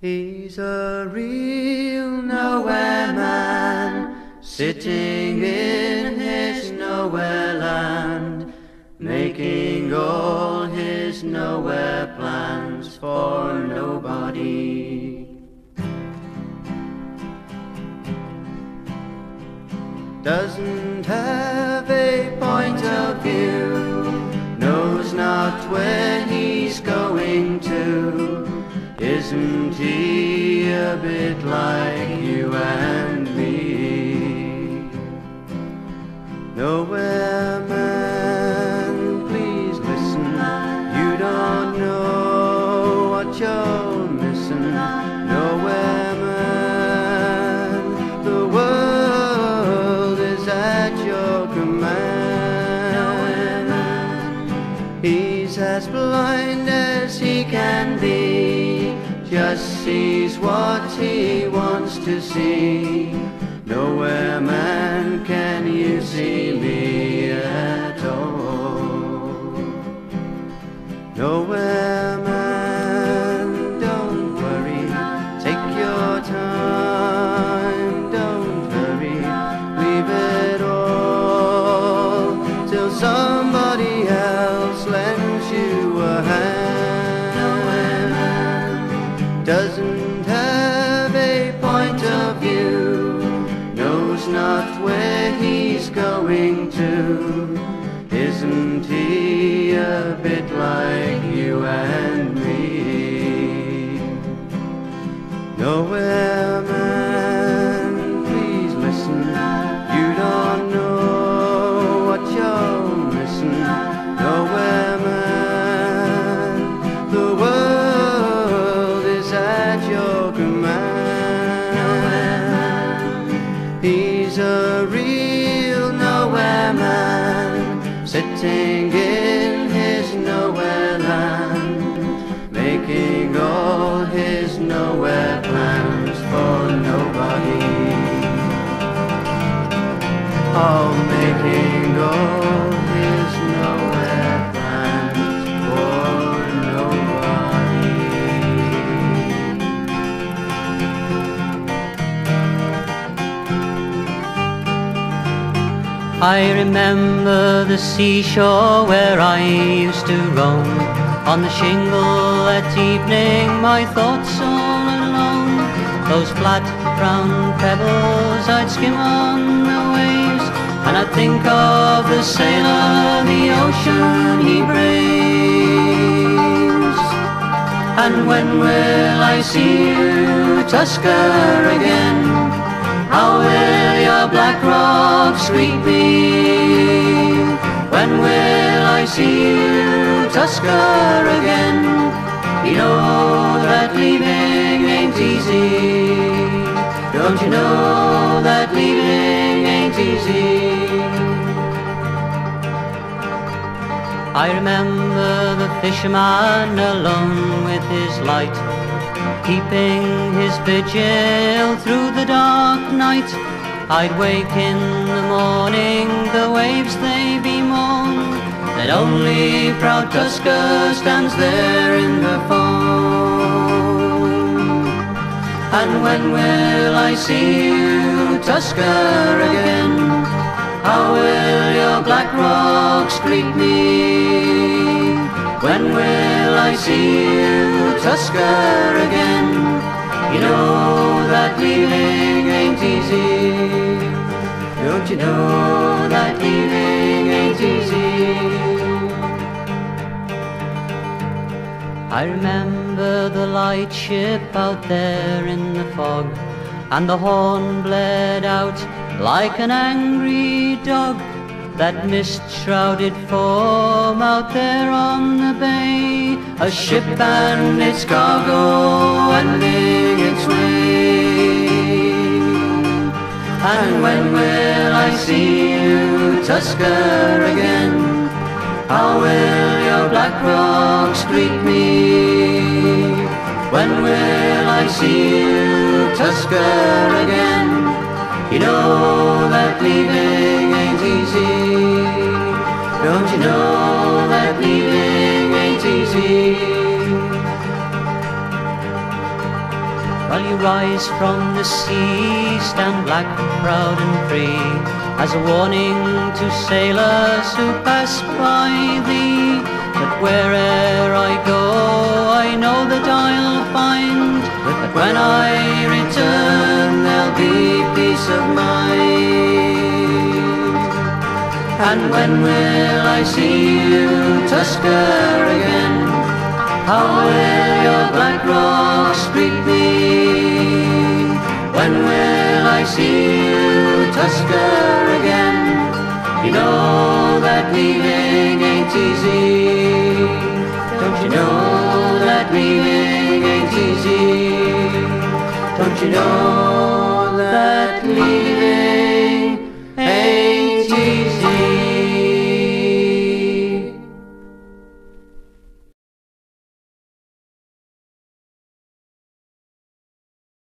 He's a real nowhere man, sitting in his nowhere land, making all his nowhere plans for nobody. Doesn't have a point of view, knows not where he's going to. Isn't he a bit like you and me? Nowhere man, please listen. You don't know what you're missing. Nowhere man, the world is at your command. He's as blind as he can be, just sees what he wants to see. Nowhere man, can you see me at all? Nowhere man, don't worry, take your time, don't hurry, leave it all till somebody else lends you a hand. Doesn't have a point of view, knows not where he's going to. Isn't he a bit like you and me? Nowhere man, please listen. You don't know what you're missing. Nowhere man, the world at your command. He's a real nowhere man, sitting in his nowhere land, making all his nowhere plans for nobody. Oh, making all his nowhere plans for nobody. I remember the seashore where I used to roam, on the shingle at evening, my thoughts all alone. Those flat brown pebbles I'd skim on the waves, and I'd think of the sailor the ocean he braves. And when will I see you, Tusker, again? How will your black rocks greet me? When will I see you, Tusker, again? You know that leaving ain't easy. Don't you know that leaving ain't easy? I remember the fisherman alone with his light, keeping his vigil through the dark night. I'd wake in the morning, the waves they bemoan, that only proud Tusker stands there in the foam. And when will I see you, Tusker, again? How will your black rocks greet me? When will I see you, Tusker, again? You know that leaving ain't easy. Don't you know that leaving ain't easy? I remember the lightship out there in the fog, and the horn bled out like an angry dog. That mist-shrouded form out there on the bay, a ship and its cargo wending its way. And when will I see you, Tusker, again? How will your black rocks greet me? When will I see you, Tusker, again? You know that leaving ain't easy. Don't you know that leaving ain't easy? rise from the sea, stand black, proud and free, as a warning to sailors who pass by thee. But where'er I go, I know that I'll find that when I return there'll be peace of mind. And when will I see you, Tusker, again? How will your black rocks greet me? When will I see you, Tusker, again? You know that leaving ain't easy. Don't you know that leaving ain't easy? Don't you know that leaving